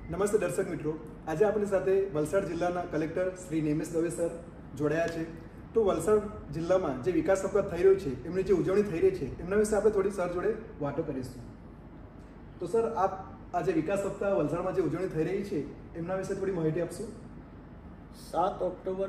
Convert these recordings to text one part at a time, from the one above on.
નમસ્તે દર્શક મિત્રો, આજે આપણી સાથે વલસાડ જિલ્લાના કલેક્ટર શ્રી નેમેશ દવે સર જોડાયા છે. તો વલસાડ જિલ્લામાં જે વિકાસ સપ્તાહ થઈ રહ્યું છે, એમની જે ઉજવણી થઈ રહી છે, એમના વિશે આપણે થોડી સર જોડે વાતો કરીશું. તો સર, આપ આજે વિકાસ સપ્તાહ વલસાડમાં જે ઉજવણી થઈ રહી છે, એમના વિશે થોડી માહિતી આપશો. 7 ઓક્ટોબર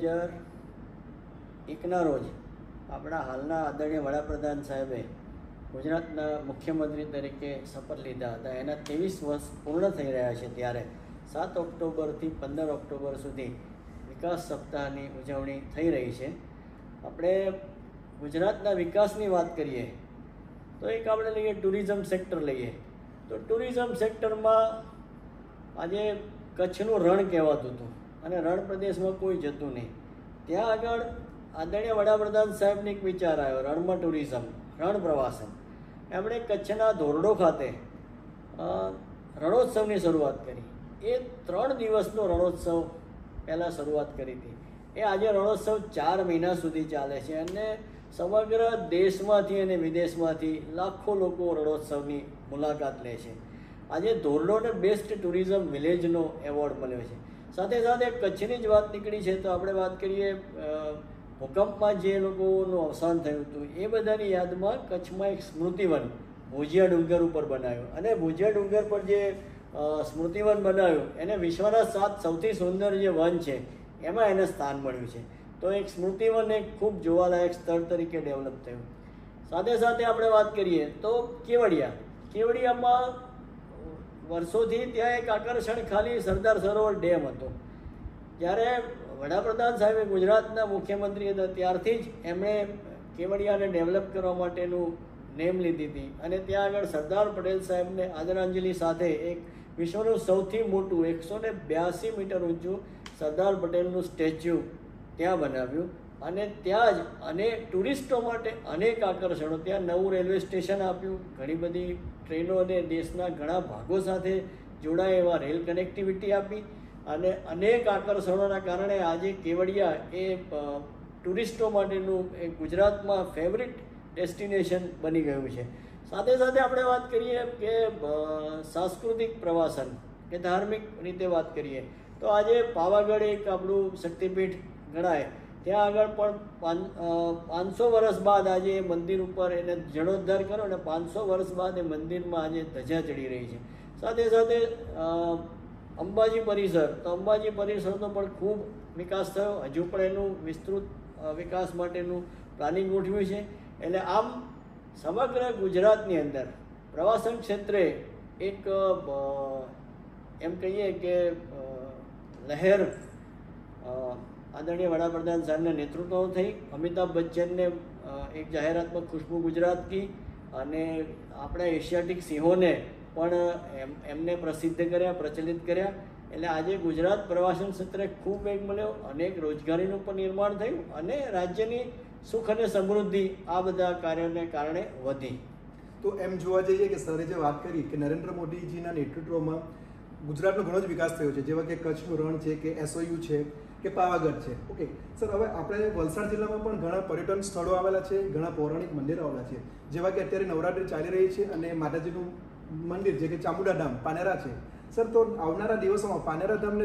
2001ના રોજ આપણા હાલના આદરણીય વડાપ્રધાન સાહેબે ગુજરાતના મુખ્યમંત્રી તરીકે શપથ લીધા હતા. એના 23 વર્ષ પૂર્ણ થઈ રહ્યા છે. ત્યારે 7 ઓક્ટોબરથી 15 ઓક્ટોબર સુધી વિકાસ સપ્તાહની ઉજવણી થઈ રહી છે. આપણે ગુજરાતના વિકાસની વાત કરીએ તો એક આપણે લઈએ ટુરિઝમ સેક્ટર લઈએ તો ટુરિઝમ સેક્ટરમાં આજે કચ્છનું રણ કહેવાતું હતું અને રણ પ્રદેશમાં કોઈ જતું નહીં. ત્યાં આગળ આદરણીય વડાપ્રધાન સાહેબને એક વિચાર આવ્યો, રણમાં ટુરિઝમ, રણ પ્રવાસન. એમણે કચ્છના ધોરડો ખાતે રણોત્સવની શરૂઆત કરી. એ 3 દિવસનો રણોત્સવ પહેલાં શરૂઆત કરી હતી. એ આજે રણોત્સવ 4 મહિના સુધી ચાલે છે અને સમગ્ર દેશમાંથી અને વિદેશમાંથી લાખો લોકો રણોત્સવની મુલાકાત લે છે. આજે ધોરડોને બેસ્ટ ટુરિઝમ વિલેજનો એવોર્ડ મળ્યો છે. સાથે સાથે કચ્છની જ વાત નીકળી છે તો આપણે વાત કરીએ ભૂકંપમાં જે લોકોનું અવસાન થયું હતું એ બધાની યાદમાં કચ્છમાં એક સ્મૃતિવન ભુજિયા ડુંગર ઉપર બનાવ્યું અને ભુજિયા ડુંગર પર જે સ્મૃતિવન બનાવ્યું એને વિશ્વના 7 સૌથી સુંદર જે વન છે એમાં એને સ્થાન મળ્યું છે. તો એક સ્મૃતિવન એક ખૂબ જોવાલાયક સ્થળ તરીકે ડેવલપ થયું. સાથે સાથે આપણે વાત કરીએ તો કેવડિયામાં વર્ષોથી ત્યાં એક આકર્ષણ ખાલી સરદાર સરોવર ડેમ હતો. જ્યારે વડાપ્રધાન સાહેબે ગુજરાતના મુખ્યમંત્રી હતા ત્યારથી જ એમણે કેવડિયાને ડેવલપ કરવા માટેનું નેમ લીધી હતી અને ત્યાં આગળ સરદાર પટેલ સાહેબને આદરાંજલિ સાથે એક વિશ્વનું સૌથી મોટું 182 મીટર ઊંચું સરદાર પટેલનું સ્ટેચ્યુ ત્યાં બનાવ્યું અને ત્યાં જ અને ટુરિસ્ટો માટે અનેક આકર્ષણો, ત્યાં નવું રેલવે સ્ટેશન આપ્યું, ઘણી બધી ટ્રેનો અને દેશના ઘણા ભાગો સાથે જોડાય એવા રેલ કનેક્ટિવિટી આપી અને અનેક આકર્ષણોના કારણે આજે કેવડિયા એ ટુરિસ્ટો માટેનું એક ગુજરાતમાં ફેવરિટ ડેસ્ટિનેશન બની ગયું છે. સાથે સાથે આપણે વાત કરીએ કે સાંસ્કૃતિક પ્રવાસન કે ધાર્મિક રીતે વાત કરીએ તો આજે પાવાગઢ એક આપણું શક્તિપીઠ ગણાય. ત્યાં આગળ પણ 500 વર્ષ બાદ આજે એ મંદિર ઉપર એને જીર્ણોદ્ધાર કર્યો અને 500 વર્ષ બાદ એ મંદિરમાં આજે ધજા ચડી રહી છે. સાથે સાથે અંબાજી પરિસર, તો અંબાજી પરિસરનો પણ ખૂબ વિકાસ થયો. હજુ પણ એનું વિસ્તૃત વિકાસ માટેનું પ્લાનિંગ ગોઠવ્યું છે. એટલે આમ સમગ્ર ગુજરાતની અંદર પ્રવાસન ક્ષેત્રે એક એમ કહીએ કે લહેર આદરણીય વડાપ્રધાન સાહેબના નેતૃત્વ થઈ. અમિતાભ બચ્ચનને એક જાહેરાતમાં ખુશ્બુ ગુજરાત કી અને આપણા એશિયાટિક સિંહોને પણ એમને પ્રસિદ્ધ કર્યા, પ્રચલિત કર્યા. એટલે આજે ગુજરાત પ્રવાસન ક્ષેત્રે ખૂબ વેગ મળ્યો, અનેક રોજગારીનું પણ નિર્માણ થયું અને રાજ્યની સુખ અને સમૃદ્ધિ આ બધા કાર્યોને કારણે વધી. તો એમ જોવા જઈએ કે સરે જે વાત કરી કે નરેન્દ્ર મોદીજીના નેતૃત્વમાં ગુજરાતનો ઘણો જ વિકાસ થયો છે, જેવા કે કચ્છનું રણ છે કે SOU છે કે પાવાગઢ છે. ઓકે સર, હવે આપણે વલસાડ જિલ્લામાં પણ ઘણા પર્યટન સ્થળો આવેલા છે, ઘણા પૌરાણિક મંદિરો આવેલા છે, જેવા કે અત્યારે નવરાત્રિ ચાલી રહી છે અને માતાજીનું મંદિર જે કે ચામુંડા ધામ પાનેરા છે. સર, તો આવનારા દિવસોમાં પાનેરા ધામને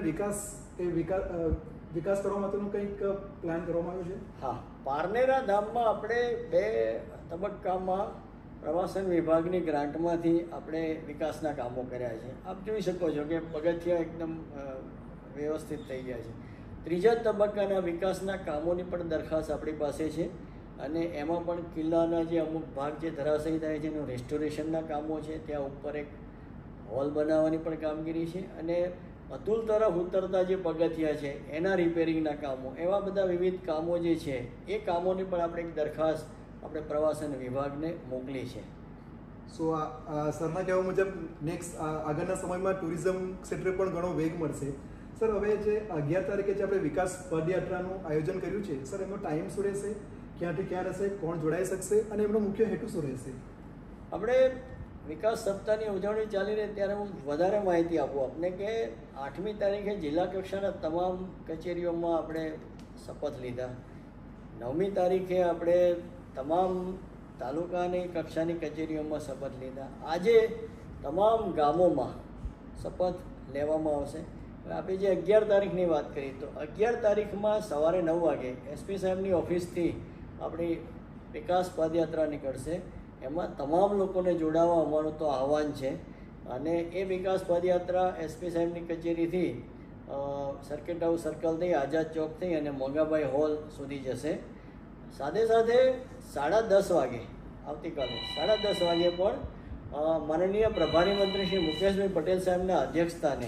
વિકાસ કરવા માટેનું કંઈક પ્લાન કરવામાં આવ્યો છે? હા, પારનેરા ધામમાં આપણે 2 તબક્કામાં પ્રવાસન વિભાગની ગ્રાન્ટમાંથી આપણે વિકાસના કામો કર્યા છે. આપ જોઈ શકો છો કે પગથિયા એકદમ વ્યવસ્થિત થઈ ગયા છે. 3જા તબક્કાના વિકાસના કામોની પણ દરખાસ્ત આપણી પાસે છે અને એમાં પણ કિલ્લાના જે અમુક ભાગ જે ધરાશયી થાય છે એનું રેસ્ટોરેશનના કામો છે. ત્યાં ઉપર એક હોલ બનાવવાની પણ કામગીરી છે અને અતુલ તરફ ઉતરતા જે પગથિયા છે એના રિપેરિંગના કામો, એવા બધા વિવિધ કામો જે છે એ કામોની પણ આપણે એક દરખાસ્ત આપણે પ્રવાસન વિભાગને મોકલી છે. સો સરના કહેવા મુજબ નેક્સ્ટ આગળના સમયમાં ટુરિઝમ ક્ષેત્રે પણ ઘણો વેગ મળશે. સર, હવે જે 11 તારીખે જે આપણે વિકાસ પદયાત્રાનું આયોજન કર્યું છે, સર એનો ટાઈમ શું રહેશે, ક્યાંથી ક્યાં રહેશે, કોણ જોડાઈ શકશે અને એમનો મુખ્ય હેતુ શું રહેશે? આપણે વિકાસ સપ્તાહની ઉજવણી ચાલી રહી ત્યારે હું વધારે માહિતી આપું આપને કે 8મી તારીખે જિલ્લા કક્ષાના તમામ કચેરીઓમાં આપણે શપથ લીધા. 9મી તારીખે આપણે તમામ તાલુકાની કક્ષાની કચેરીઓમાં શપથ લીધા. આજે તમામ ગામોમાં શપથ લેવામાં આવશે. હવે આપણે જે 11 તારીખની વાત કરી તો 11 તારીખમાં સવારે 9 વાગે એસપી સાહેબની ઓફિસથી આપણી વિકાસ પદયાત્રા નીકળશે. એમાં તમામ લોકોને જોડાવા અમારું તો આહવાન છે. અને એ વિકાસ પદયાત્રા એસપી સાહેબની કચેરીથી સર્કિટ હાઉસ સર્કલ થઈ આઝાદ ચોક થઈ અને મોંઘાભાઈ હોલ સુધી જશે. સાથે સાથે 10:30 વાગે આવતીકાલે 10:30 વાગે પણ માનનીય પ્રભારી મંત્રી શ્રી મુકેશભાઈ પટેલ સાહેબના અધ્યક્ષસ્થાને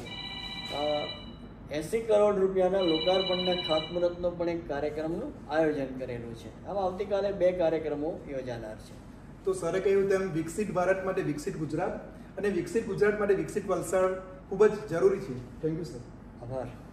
80 કરોડ રૂપિયાના લોકાર્પણના ખાતમુહૂર્તનો પણ એક કાર્યક્રમનું આયોજન કરેલું છે. આમ આવતીકાલે 2 કાર્યક્રમો યોજાનાર છે. તો સરે કહ્યું તેમ વિકસિત ભારત માટે વિકસિત ગુજરાત અને વિકસિત ગુજરાત માટે વિકસિત વલસાડ ખૂબ જ જરૂરી છે. Thank you sir. આભાર.